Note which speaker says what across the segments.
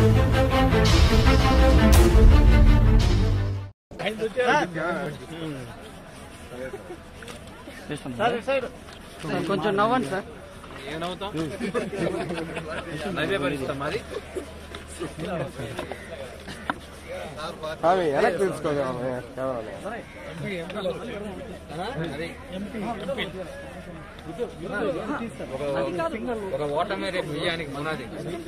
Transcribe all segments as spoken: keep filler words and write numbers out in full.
Speaker 1: కొంచెం నవ్వండి సార్.
Speaker 2: ఏం నవ్వుతాం? నవ్వే పరిస్థితి మాది.
Speaker 3: ఎలా తెలుసుకోవాలి?
Speaker 2: ఒక ఓటమే రేపు విజయానికి పునాది.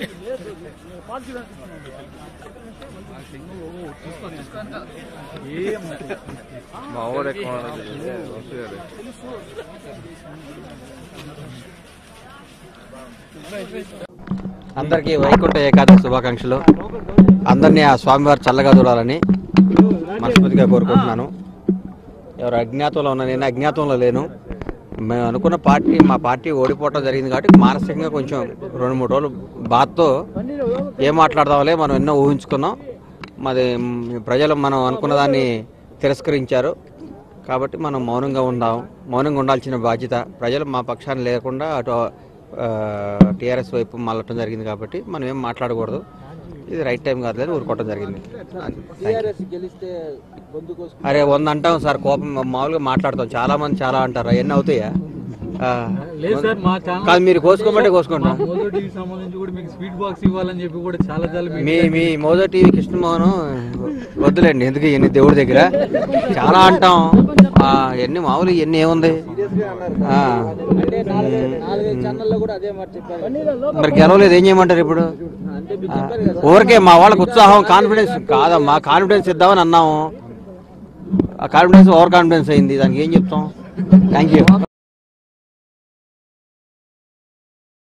Speaker 3: మా ఊరు ఎక్కువ
Speaker 4: అందరికీ వైకుంఠ ఏకాదశి శుభాకాంక్షలు. అందరినీ ఆ స్వామివారు చల్లగా చూడాలని మనస్ఫూర్తిగా కోరుకుంటున్నాను. ఎవరు అజ్ఞాతంలో ఉన్నా, నేను అజ్ఞాతంలో లేను. మేము అనుకున్న పార్టీ మా పార్టీ ఓడిపోవడం జరిగింది కాబట్టి మానసికంగా కొంచెం రెండు మూడు రోజులు బాధతో ఏం మాట్లాడదాంలే మనం ఎన్నో ఊహించుకున్నాం. మాది ప్రజలు మనం అనుకున్న దాన్ని తిరస్కరించారు కాబట్టి మనం మౌనంగా ఉందాం. మౌనంగా ఉండాల్సిన బాధ్యత ప్రజలు మా పక్షాన్ని లేకుండా అటు టీఆర్ఎస్ వైపు మళ్ళటం జరిగింది కాబట్టి మనం ఏం మాట్లాడకూడదు. ఇది రైట్ టైం కాదు అని ఊరుకోవటం జరిగింది. అరే వంద అంటాం సార్, కోపం మామూలుగా మాట్లాడతాం. చాలా మంది చాలా అంటారు, ఎన్ని అవుతాయా? కాదు, మీరు కోసుకోమంటే కోసుకుంటాం. మీ మీ మోదో టీవీ కృష్ణమోహన్ వద్దులేండి, ఎందుకు ఎన్ని దేవుడి దగ్గర చాలా అంటాం. ఎన్ని మామూలు ఎన్ని ఏముంది. మరి గెలవలేదు ఏం చేయమంటారు ఇప్పుడు? ఊరికే మా వాళ్ళకి ఉత్సాహం కాన్ఫిడెన్స్ కాదమ్మా, కాన్ఫిడెన్స్ ఇద్దామని అన్నాము. ఆ కాన్ఫిడెన్స్ ఓవర్ కాన్ఫిడెన్స్ అయింది, దానికి ఏం చెప్తాం? Thank you.